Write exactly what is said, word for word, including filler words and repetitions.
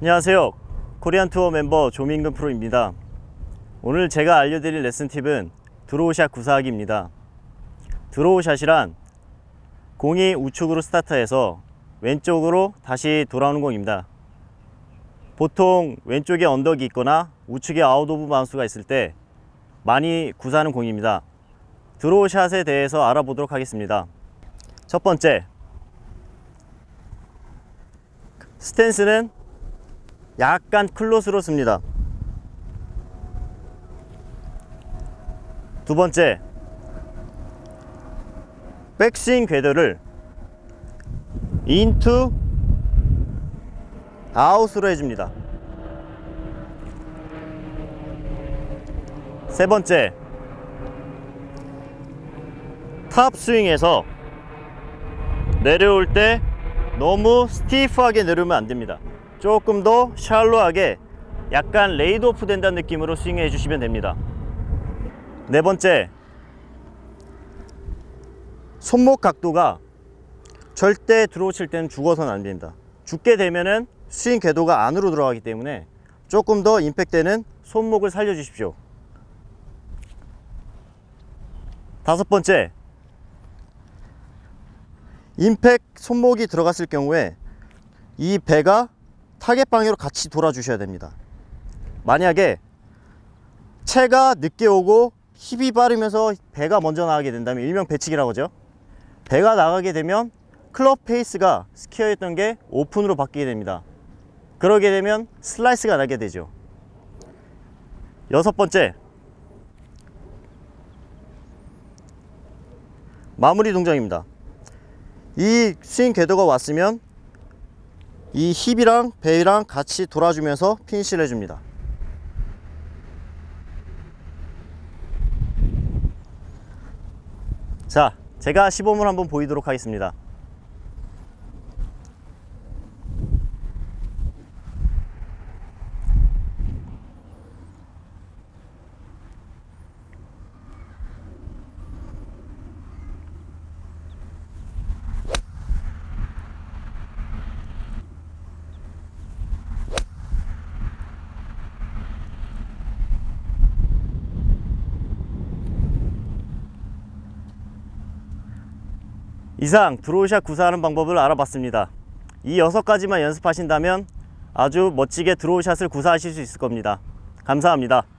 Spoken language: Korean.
안녕하세요. 코리안 투어 멤버 조민근 프로입니다. 오늘 제가 알려드릴 레슨 팁은 드로우샷 구사하기입니다. 드로우샷이란 공이 우측으로 스타트해서 왼쪽으로 다시 돌아오는 공입니다. 보통 왼쪽에 언덕이 있거나 우측에 아웃 오브 바운스가 있을 때 많이 구사하는 공입니다. 드로우샷에 대해서 알아보도록 하겠습니다. 첫 번째, 스탠스는 약간 클로스로 씁니다. 두 번째, 백스윙 궤도를 인투 아웃으로 해줍니다. 세 번째, 탑 스윙에서 내려올 때 너무 스티프하게 내려오면 안 됩니다. 조금 더 샬로하게 약간 레이드 오프 된다는 느낌으로 스윙해 주시면 됩니다. 네 번째, 손목 각도가 절대 드로우 칠 때는 죽어서는 안 됩니다. 죽게 되면은 스윙 궤도가 안으로 들어가기 때문에 조금 더 임팩트되는 손목을 살려 주십시오. 다섯 번째, 임팩트 손목이 들어갔을 경우에 이 배가 타겟 방향으로 같이 돌아 주셔야 됩니다. 만약에 채가 늦게 오고 힙이 빠르면서 배가 먼저 나가게 된다면, 일명 배치기라고 하죠. 배가 나가게 되면 클럽 페이스가 스퀘어였던 게 오픈으로 바뀌게 됩니다. 그러게 되면 슬라이스가 나게 되죠. 여섯 번째, 마무리 동작입니다. 이 스윙 궤도가 왔으면 이 힙이랑 배랑 같이 돌아주면서 피니시를 해줍니다. 자, 제가 시범을 한번 보이도록 하겠습니다. 이상 드로우샷 구사하는 방법을 알아봤습니다. 이 여섯 가지만 연습하신다면 아주 멋지게 드로우샷을 구사하실 수 있을 겁니다. 감사합니다.